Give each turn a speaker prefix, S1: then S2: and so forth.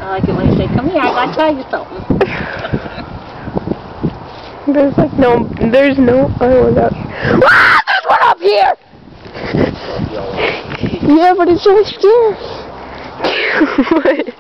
S1: I like it when you say, come here, I gotta tell you something.
S2: There's like there's no other ones out here. Ah, there's one up here! Yeah, but it's so scary. What?